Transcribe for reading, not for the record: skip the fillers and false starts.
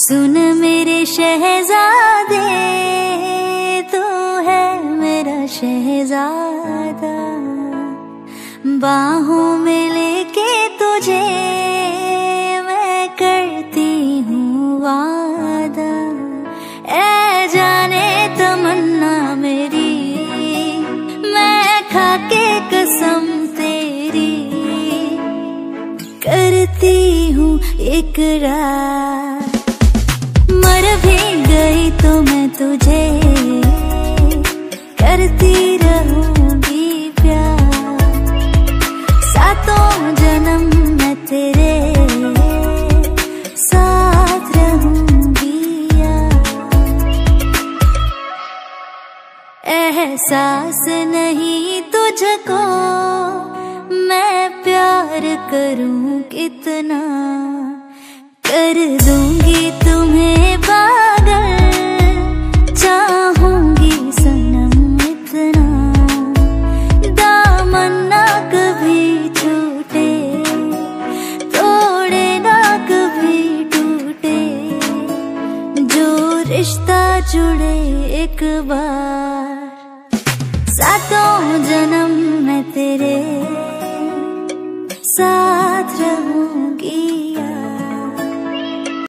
सुन मेरे शहजादे, तू है मेरा शहजादा। बाहों में लेके तुझे मैं करती हूँ वादा। ऐ जाने तमन्ना मेरी, मैं खाके कसम तेरी करती हूँ इकरार। मर भी गई तो मैं तुझे करती रहूंगी प्यार। सातों जन्म मैं तेरे साथ रहूंगी यार। एहसास नहीं तुझको मैं प्यार करूं कितना, कर दूंगी तुम्हें पागल, चाहूंगी सनम इतना। दामन ना कभी छूटे, तोड़े ना कभी टूटे, जो रिश्ता जुड़े एक बार। सातों जन्म मैं तेरे साथ रहूंगी।